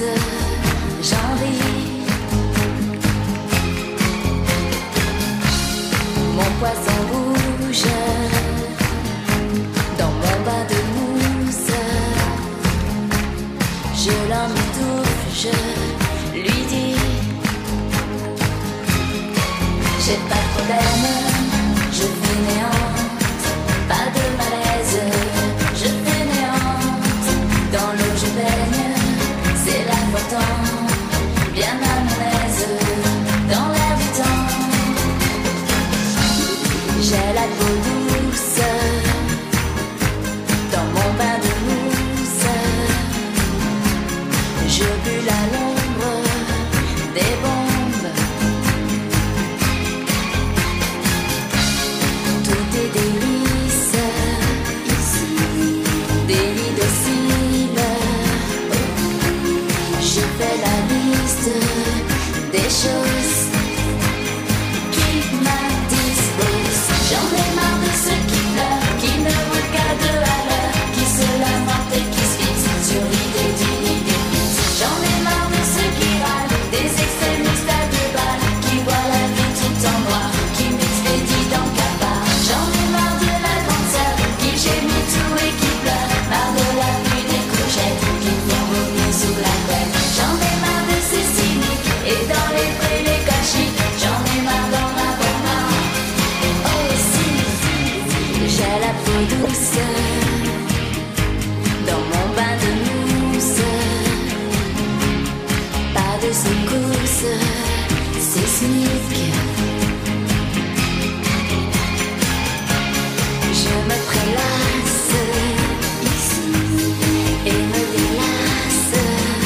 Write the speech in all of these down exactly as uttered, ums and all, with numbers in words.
j'en ris. Mon poisson rouge dans mon bain de mousse, je l'emmitoufle, je lui dis: j'ai pas de problème, je fainéante, pas de malaise, je fainéante. Dans l'eau je baigne, c'est la photo, bien à mon aise, dans l'air du temps. J'ai la peau douce, dans mon bain de mousse, je bulle à l'ombre des bombes. Tout est délice ici, délit docile. Je fais la liste des choses qui m'indisposent. J'en ai marre de ceux qui pleurent, qui ne roulent qu'à deux à l'heure, qui se lamentent et qui se fixent sur l'idée d'une idée fixe. J'en ai marre de ceux qui râlent, des extrémistes à deux balles, qui voient la vie tout en noir, qui m'expédient dans le cafard. J'en ai marre de la grande sœur, qui gémit tout et qui pleure, marre de la pluie des courgettes, qui font vomir sous la couette. J'en ai marre de ces cyniques, et dans les prés les cachiques, j'en ai marre d'en avoir marre. Aussi, j'ai la peau douce, dans mon bain de mousse, pas de secousse sismique. Je me prélasse ici et me délasse.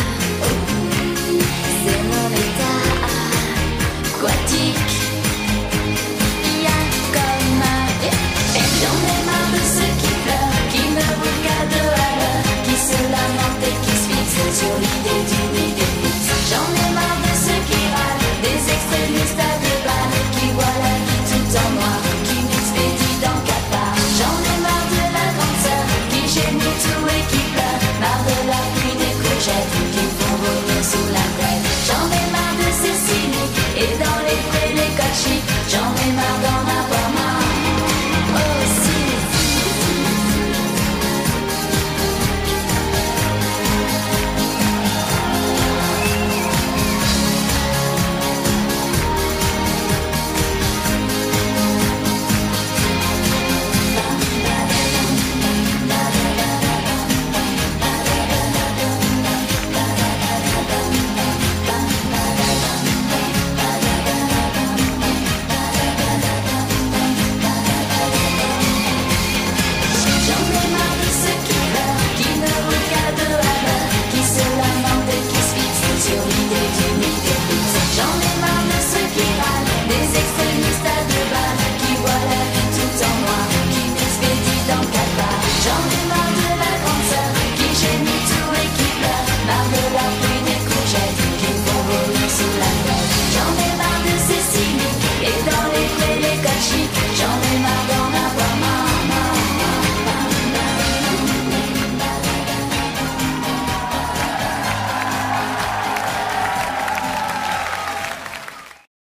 C'est mon état aquatique. Bien comme un... J'en ai marre de ceux qui pleurent, qui ne roulent qu'à deux à l'heure, qui se lamentent et qui se fixent sur l'idée d'une idée fixe. J'en ai marre de ceux qui râlent, des extrémistes à deux balles, qui voient la vie tout en noir, qui m'expédient dans le cafard. J'en ai marre de la grande sœur, qui gémit tout et qui pleure, marre de la pluie des courgettes, qui font vomir sous la couette. J'en ai marre de ces cyniques, et dans les prés les cachiques, j'en ai marre d'en avoir marre. Aussi. J'en ai marre de ceux qui pleurent, qui ne roulent qu'à deux à l'heure, qui se lamentent et qui se fixent sur l'idée d'une idée fixe. J'en ai marre de ceux qui râlent, des extrémistes à deux balles, qui voient la vie tout en noir, qui m'expédient dans le cafard. J'en ai marre de la grande sœur, qui gémit tout et qui pleure, marre de la pluie des courgettes, qui font vomir sous la couette. J'en ai marre de ces cyniques, et dans les prés les cachiques,